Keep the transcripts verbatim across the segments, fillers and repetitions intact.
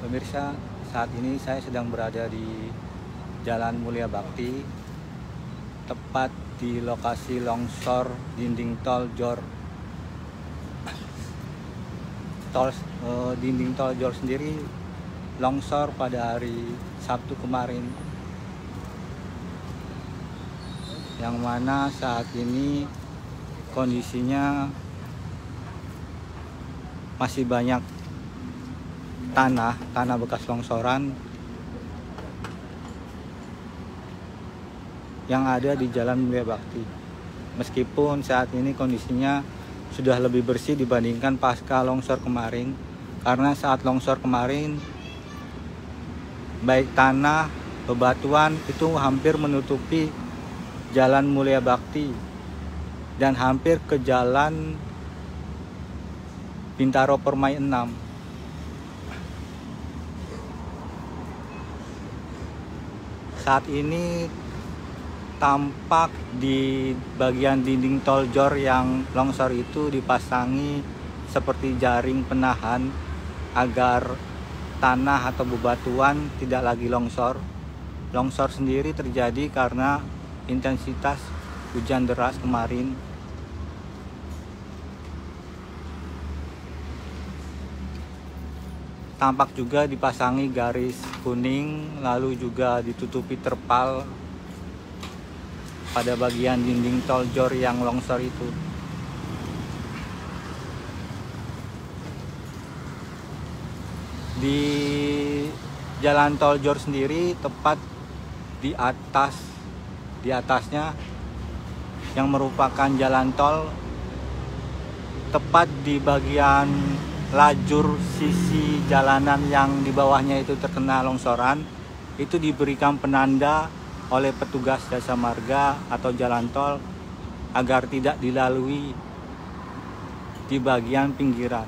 Pemirsa, saat ini saya sedang berada di Jalan Mulia Bakti, tepat di lokasi longsor dinding tol Jor. Tol eh, dinding tol Jor sendiri longsor pada hari Sabtu kemarin, yang mana saat ini kondisinya masih banyak tanah, tanah bekas longsoran yang ada di Jalan Mulia Bakti. Meskipun saat ini kondisinya sudah lebih bersih dibandingkan pasca longsor kemarin, karena saat longsor kemarin baik tanah, bebatuan itu hampir menutupi Jalan Mulia Bakti dan hampir ke Jalan Bintaro Permai enam. Saat ini tampak di bagian dinding tol Jor yang longsor itu dipasangi seperti jaring penahan agar tanah atau bebatuan tidak lagi longsor. Longsor sendiri terjadi karena intensitas hujan deras kemarin. Tampak juga dipasangi garis kuning, lalu juga ditutupi terpal pada bagian dinding tol Jor yang longsor itu. Di jalan tol Jor sendiri, tepat di atas, di atasnya yang merupakan jalan tol, tepat di bagian lajur sisi jalanan yang di bawahnya itu terkena longsoran, itu diberikan penanda oleh petugas jasa marga atau jalan tol agar tidak dilalui di bagian pinggiran.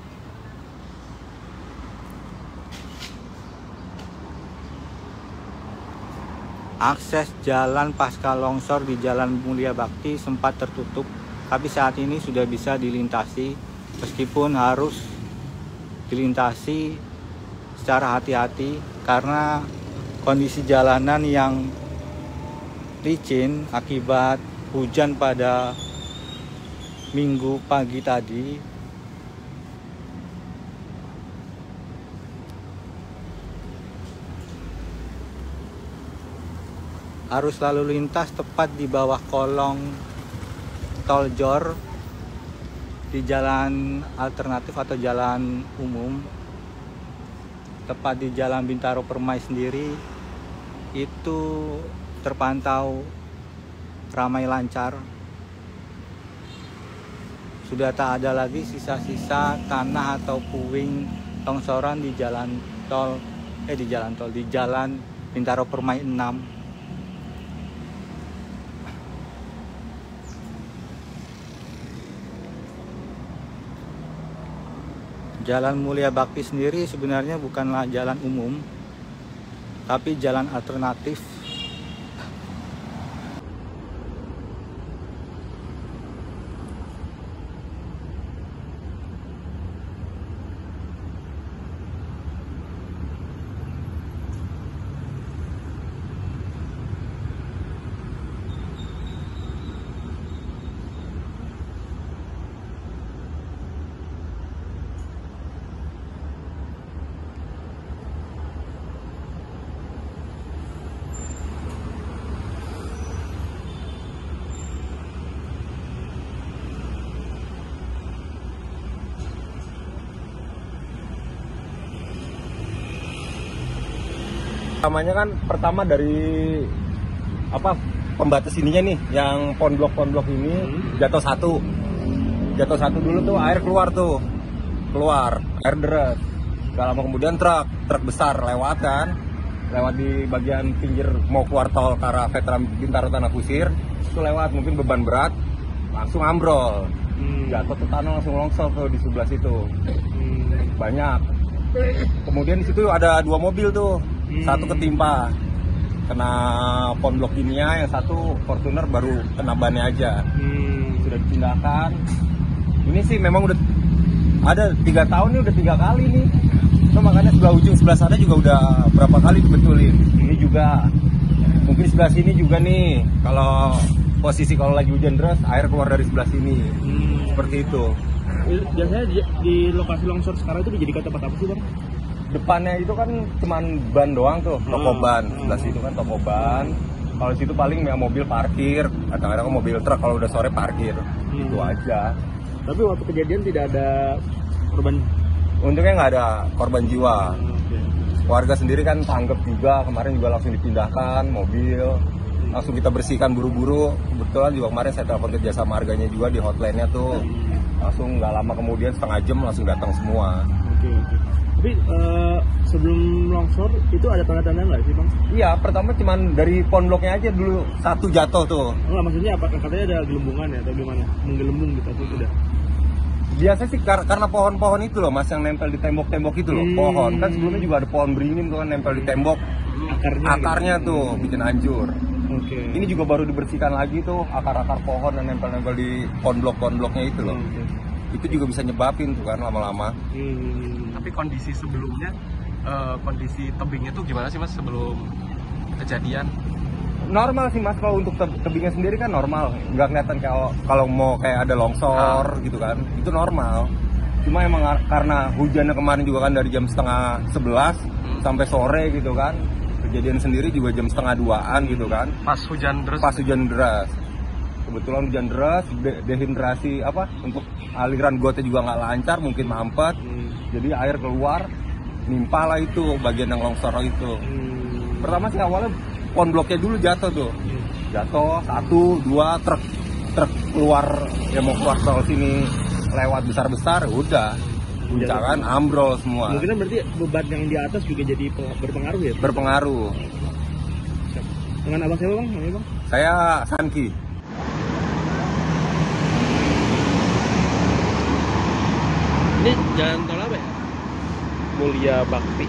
Akses jalan pasca longsor di Jalan Mulia Bakti sempat tertutup, tapi saat ini sudah bisa dilintasi, meskipun harus dilintasi secara hati-hati karena kondisi jalanan yang licin akibat hujan pada Minggu pagi tadi. Arus lalu lintas tepat di bawah kolong tol Jor di jalan alternatif atau jalan umum, tepat di Jalan Bintaro Permai sendiri itu terpantau ramai lancar. Sudah tak ada lagi sisa-sisa tanah atau puing longsoran di jalan tol eh di jalan tol di Jalan Bintaro Permai enam. Jalan Mulia Bakti sendiri sebenarnya bukanlah jalan umum, tapi jalan alternatif. Pertamanya kan pertama dari apa pembatas ininya nih, yang pon blok pon blok ini hmm. jatuh satu, jatuh satu dulu tuh air keluar tuh, keluar air deras. Gak lama kemudian truk truk besar lewat kan, lewat di bagian pinggir mau keluar tol ke arah Veteran Bintaro Tanah Kusir, itu lewat mungkin beban berat, langsung ambrol, hmm. jatuh ke tanah langsung longsor tuh di sebelah situ, hmm. banyak. Kemudian di situ ada dua mobil tuh. Hmm. Satu ketimpa kena pon blok kimia, yang satu Fortuner baru kena bannya aja. hmm. Sudah dipindahkan. Ini sih memang udah ada tiga tahun nih, udah tiga kali nih Itu makanya sebelah ujung sebelah sana juga udah berapa kali dibetulin. Ini juga mungkin sebelah sini juga nih, kalau posisi kalau lagi hujan deras air keluar dari sebelah sini. Hmm. Seperti itu. Biasanya di, di lokasi longsor sekarang itu dijadikan tempat apa sih, Bang? Depannya itu kan cuman ban doang tuh, toko Hmm. ban. Sebelah situ kan toko ban. Kalau situ paling ya mobil parkir, kadang-kadang mobil truk kalau udah sore parkir. Hmm. Itu aja. Tapi waktu kejadian tidak ada korban. Untungnya nggak ada korban jiwa. Okay. Warga sendiri kan tanggap juga, kemarin juga langsung dipindahkan mobil, langsung kita bersihkan buru-buru. Kebetulan juga kemarin saya telepon ke jasa marganya juga di hotline-nya tuh, langsung nggak lama kemudian setengah jam langsung datang semua. Oke, oke. Tapi uh, sebelum longsor itu ada tanda-tanda nggak sih, Bang? Iya, pertama cuman dari pohon bloknya aja dulu satu jatuh tuh. Enggak, maksudnya apakah katanya ada gelembungan ya atau gimana? Menggelembung gitu atau tidak? Biasa sih kar karena pohon-pohon itu loh Mas yang nempel di tembok-tembok itu loh. Hmm. Pohon kan sebelumnya juga ada pohon beringin tuh kan nempel di tembok. Akarnya, akarnya gitu. Tuh bikin hancur. Oke. Okay. Ini juga baru dibersihkan lagi tuh akar-akar pohon yang nempel-nempel di pohon blok-pohon bloknya itu loh. Okay. Itu juga bisa nyebabin tuh kan lama-lama. Hmm. Tapi kondisi sebelumnya, uh, kondisi tebingnya tuh gimana sih Mas sebelum kejadian? Normal sih Mas, kalau untuk tebingnya sendiri kan normal, nggak kelihatan kalau kalau mau kayak ada longsor ah. gitu kan, itu normal. Cuma emang karena hujannya kemarin juga kan dari jam setengah sebelas hmm. sampai sore gitu kan, kejadian sendiri juga jam setengah duaan gitu kan. Pas hujan deras. Pas hujan deras. Kebetulan hujan deras, de dehidrasi apa untuk aliran gotnya juga nggak lancar, mungkin mampet, hmm. jadi air keluar, nimpa lah itu bagian yang longsor itu. Hmm. Pertama sih awalnya pohon bloknya dulu jatuh tuh, jatuh satu dua truk truk keluar ya mau keluar tol sini lewat besar besar udah guncangan ambrol semua. Mungkin berarti beban yang di atas juga jadi berpengaruh ya? Berpengaruh. Dengan abang siapa bang? Namanya bang? Saya Sanki. Ini jalan tol apa ya? Mulia Bakti.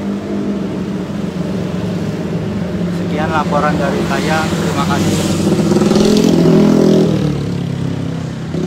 Sekian laporan dari saya, terima kasih.